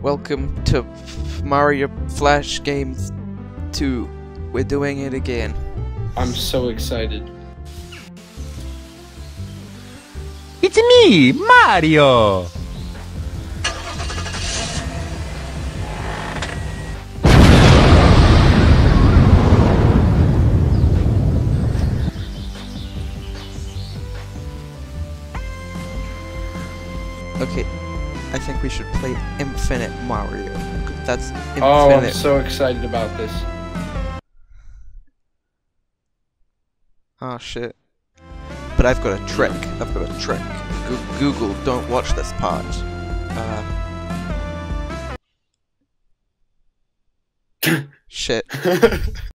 Welcome to Mario Flash Games 2. We're doing it again. I'm so excited. It's me, Mario! Okay, I think we should play Infinite Mario. 'Cause that's infinite. Oh, I'm so excited about this. Oh shit. But I've got a trick. Google, don't watch this part. Shit.